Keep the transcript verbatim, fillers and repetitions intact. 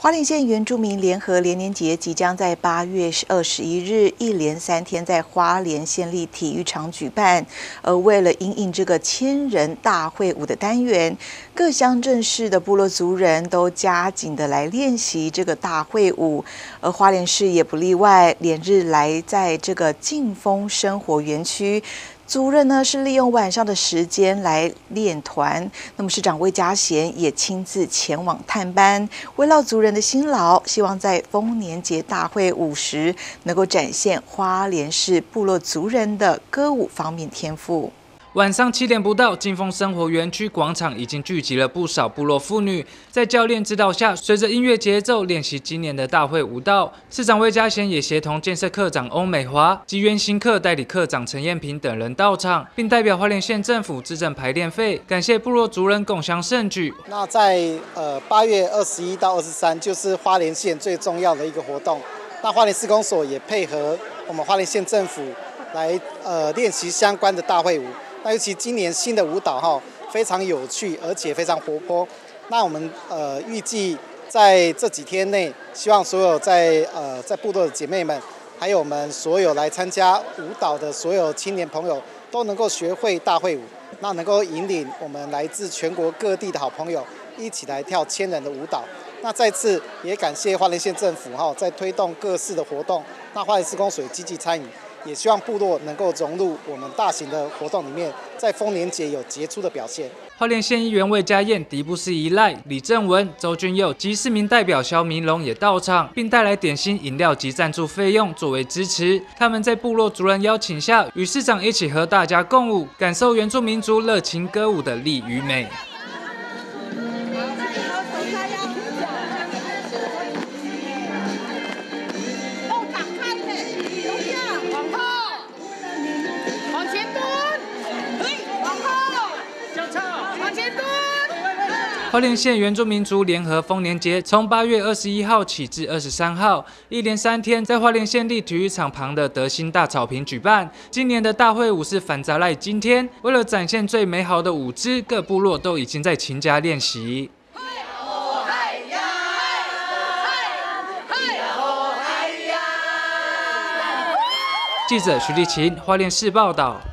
花莲县原住民联合联年节即将在八月二十一日一连三天在花莲县立体育场举办。而为了因应这个千人大会舞的单元，各乡镇市的部落族人都加紧的来练习这个大会舞，而花莲市也不例外，连日来在这个劲风生活园区。 族人呢是利用晚上的时间来练团，那么市长魏家贤也亲自前往探班，慰劳族人的辛劳，希望在丰年节大会舞时能够展现花莲市部落族人的歌舞方面天赋。 晚上七点不到，劲风生活园区广场已经聚集了不少部落妇女，在教练指导下，随着音乐节奏练习今年的大会舞蹈。市长魏家贤也协同建设科长欧美华及原行课代理科长陈彦平等人到场，并代表花莲县政府资政排练费，感谢部落族人共襄盛举。 那在呃八月二十一到二十三，就是花莲县最重要的一个活动。那花莲市公所也配合我们花莲县政府来呃练习相关的大会舞。 那尤其今年新的舞蹈哈非常有趣，而且非常活泼。那我们呃预计在这几天内，希望所有在呃在部落的姐妹们，还有我们所有来参加舞蹈的所有青年朋友，都能够学会大会舞，那能够引领我们来自全国各地的好朋友一起来跳千人的舞蹈。那再次也感谢花莲县政府哈在推动各式的活动，那花莲市公所积极参与。 也希望部落能够融入我们大型的活动里面，在丰年节有杰出的表现。 花莲县议员魏家燕、迪布斯一赖、李正文、周俊佑及市民代表肖明龙也到场，并带来点心、饮料及赞助费用作为支持。他们在部落族人邀请下，与市长一起和大家共舞，感受原住民族热情歌舞的力与美。 花莲县原住民族联合丰年节从八月二十一号起至二十三号，一连三天在花莲县立体育场旁的德兴大草坪举办。今年的大会舞是反扎赖今天，为了展现最美好的舞姿，各部落都已经在勤加练习。记者徐立琴，花莲市报道。